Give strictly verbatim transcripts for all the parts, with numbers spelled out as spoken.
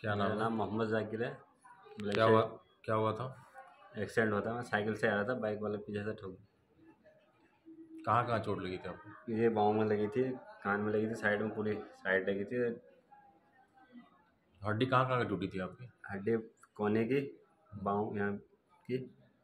क्या मेरा नाम है? नाम मोहम्मद जाकिर है। क्या हुआ क्या हुआ था? एक्सीडेंट हुआ था, मैं साइकिल से आ रहा था, बाइक वाले पीछे से ठोक कहाँ कहाँ चोट लगी थी आपको? ये बाहों में लगी थी, कान में लगी थी, साइड में पूरी साइड लगी थी। हड्डी कहाँ कहाँ की टूटी थी आपकी? हड्डी कोने की, बाहों यहाँ की,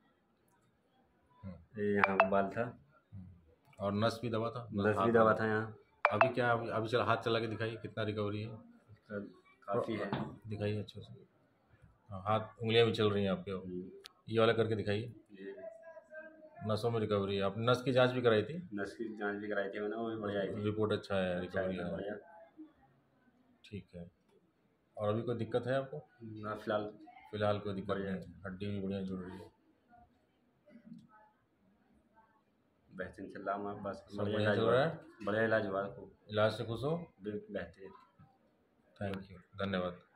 ये यहाँ बाल था, और नस भी दबा था? नस भी हाथ दबा वाला? था यहाँ। अभी क्या अभी, अभी चला हाथ चला के दिखाइए कितना रिकवरी है। काफ़ी है। दिखाइए अच्छे से। हाँ, हाथ उंगलियां भी चल रही हैं आपके। ये वाला करके दिखाइए। ये नसों में रिकवरी है। आपने नस की जांच भी कराई थी? नस की जांच भी कराई थी मैंने, वो भी बढ़िया आई थी। रिपोर्ट अच्छा है, अच्छा रिकवरी है, है। बढ़िया। ठीक है। और अभी कोई दिक्कत है आपको? ना फिलहाल फिलहाल कोई दिक्कत बढ़िया नहीं है। है, हड्डी भी बढ़िया जुड़ रही है। बेहतरीन चल रहा है हमारे पास, सब बढ़िया बढ़िया इलाज चल हुआ, रहा है? बढ़िया इलाज हुआ खूब इलाज से खुश हो? बेहतरीन। थैंक यू, धन्यवाद।